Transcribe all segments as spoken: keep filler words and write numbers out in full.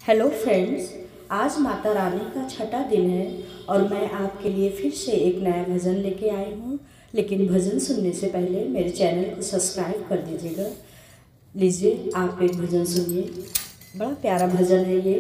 Hello friends, आज माता रानी का छठा दिन है और मैं आपके लिए फिर से एक नया भजन लेके आई हूँ। लेकिन भजन सुनने से पहले मेरे चैनल को सब्सक्राइब कर दीजिएगा। लीजिए आप एक भजन सुनिए, बड़ा प्यारा भजन है ये।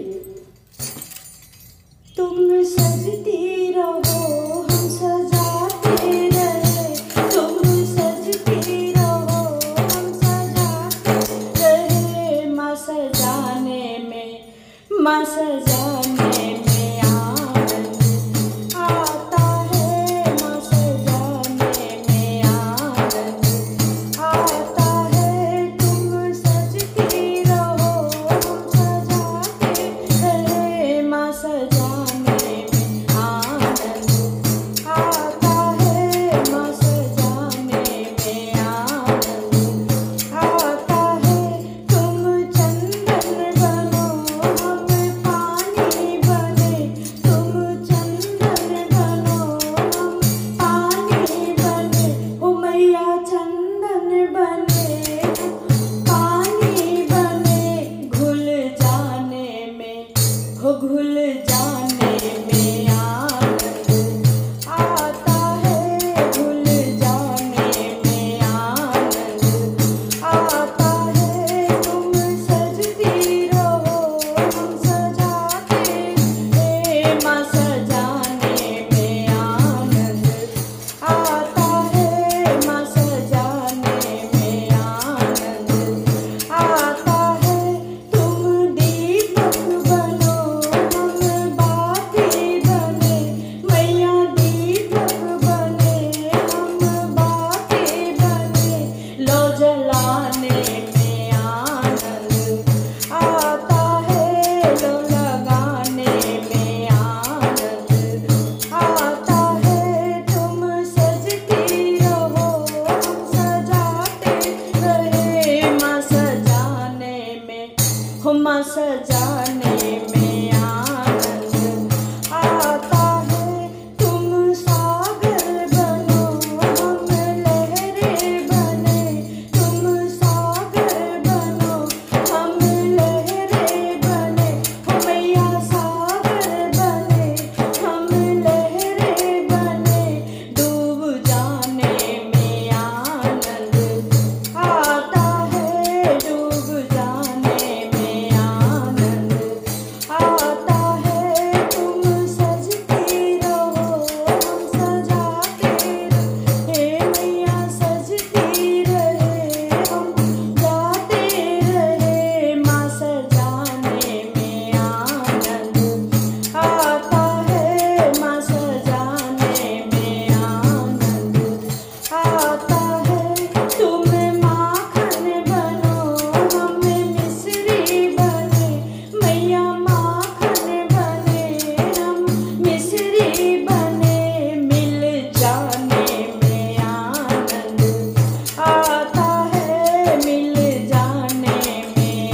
तुम सजती रहो हम सजाते रहे, तुम सजती रहो हम सजाते रहे। माँ सजाने में माँ सजाने में आनंद आता है, माँ सजाने में आनंद आता है। तुम सजती रहो हम सजाते रहे, माँ सजाने में आनंद आता है, माँ सजाने में आनंद आता है। तुम चंदन बनो हम पानी बने, तुम चंदन बनो हम पानी बने। हो मैया चंदन बने पानी बने, घुल जाने में हो घुल जाने में आनंद आता है, घुल जाने में आनंद आता है। तुम सजती रहो हम सजाते रहे, माँ सजाने में आनंद आता है, माँ सजाने में आनंद आता है। तुम दीपक बनो हम बाती बने, मैया दीपक बने हम बाती बने। लो जलाने में आनंद आता है, लो लगाने में आनंद आता है। तुम सजती रहो हम सजाते रहे, माँ सजाने में हो माँ सजाने में आनंद आता है। तुम सागर बनो हम लहरें बने, तुम सागर बनो हम लहरें बने। हो मैया सागर बने हम लहरें बने, डूब जाने में आनंद आता है, डूब जाने में आनंद आता है। तुम सजती रहो हम सजाते रहे, मैया सजती रहे हम गाते रहे। माँ सजाने में आनंद आता है, माँ सजाने में आनंद आता है। तुम माखन बनो हम मिश्री बने, मैया माखन बने हम मिश्री बने। मिल जाने में आनंद आता है, मिल जाने में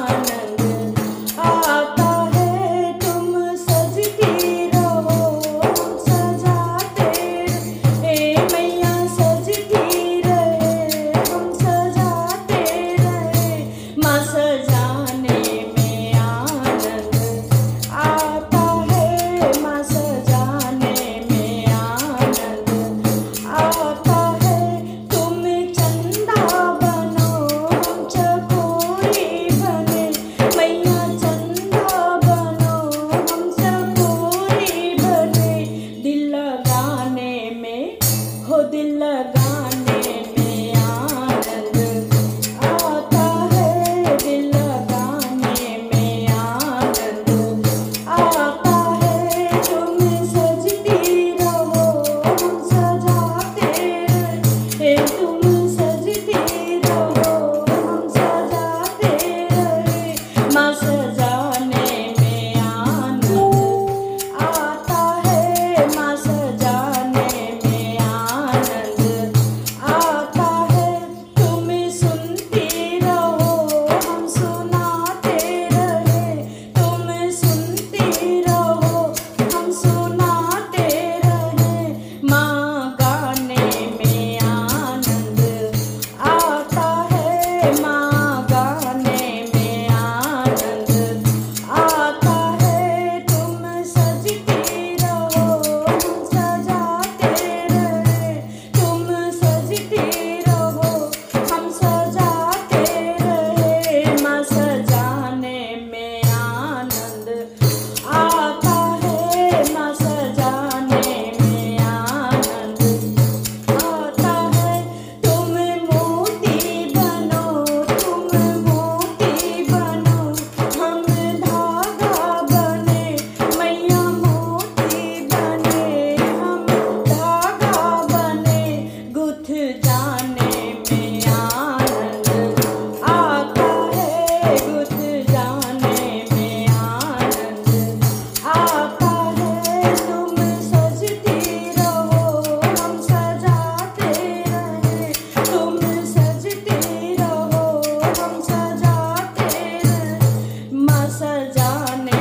आनंद आता है। तुम सजती रहो हम सजाते रहे, मैया सजती रहे हम सजाते रहे। माँ सजाने में आनंद आता है, माँ सजाने में आनंद आता है। तुम चंदा बनो हम चकोरी बने, मैया चंदा बनो हम चकोरी बने। दिल लगाने में हो दिल लगाने में आनंद आता है, दिल लगाने में आनंद आता है। तुम सजती रहो हम सजाते रहे, तुम सजती रहो हम सजाते रहे। माँ सजाने में आनंद आता है, माँ सजाने में आनंद आता है। तुम सुनती रहो हम सुनाते रहे, तुम सुनती रहो हम सुनाते रहे। माँ गाने में आनंद आता है, माँ गाने में आनंद सजाने